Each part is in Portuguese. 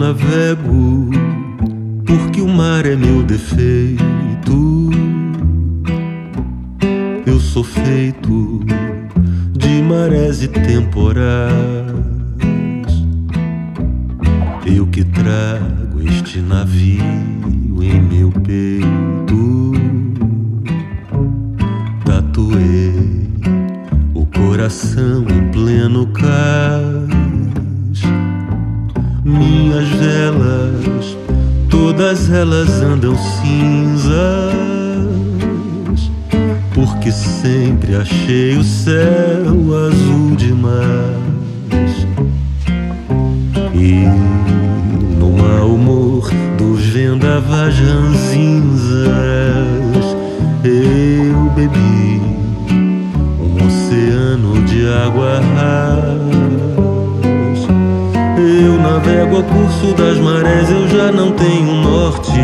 navego porque o mar é meu defeito. Eu sou feito de marés e temporais. Eu que trago este navio em meu peito. Tatuei o coração em pleno cais. Minhas velas, todas elas andam cinzas, porque sempre achei o céu azul demais. E no mau humor dos vendavais ranzinzas, eu bebi um oceano de água rasa. Eu navego a curso das marés, eu já não tenho norte.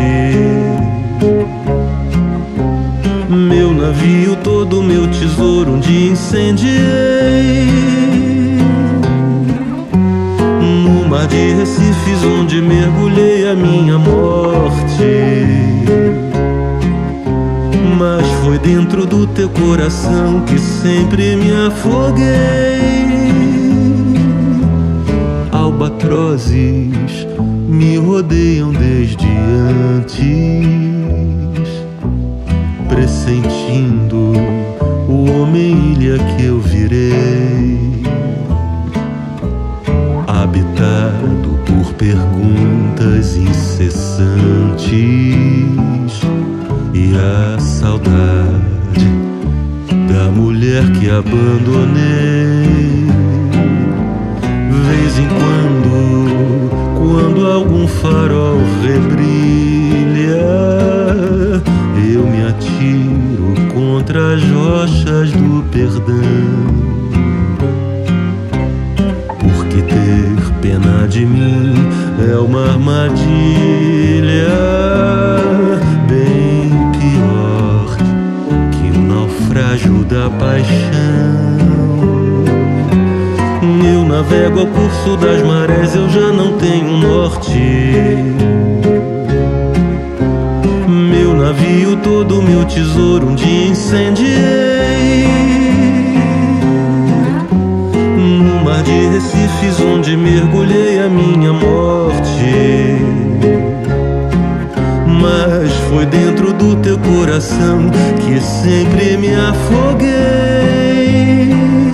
Meu navio, todo meu tesouro, um dia incendiei. No mar de Recifes, onde mergulhei a minha morte. Mas foi dentro do teu coração que sempre me afoguei. Albatrozes me rodeiam desde antes, pressentindo o homem-ilha que eu virei, habitado por perguntas incessantes e a saudade da mulher que abandonei. Vez em quando algum farol rebrilha, eu me atiro contra as rochas do perdão, porque ter pena de mim é uma armadilha bem pior que o naufrágio da paixão. Eu navego ao curso das marés, eu já não tenho norte. Meu navio, todo meu tesouro, um dia incendiei. No mar de Recifes, onde mergulhei a minha morte. Mas foi dentro do teu coração que sempre me afoguei.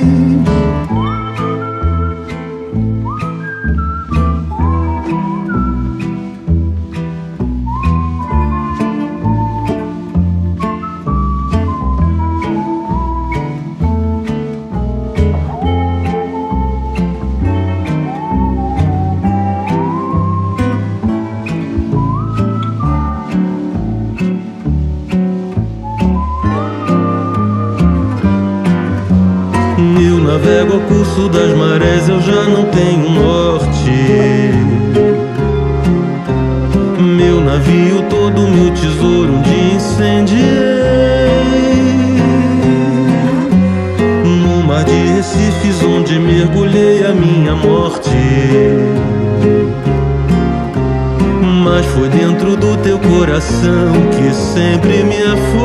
Navego ao curso das marés, eu já não tenho norte. Meu navio, todo meu tesouro, um dia incendiei. No mar de Recifes, onde mergulhei a minha morte. Mas foi dentro do teu coração que sempre me afogou.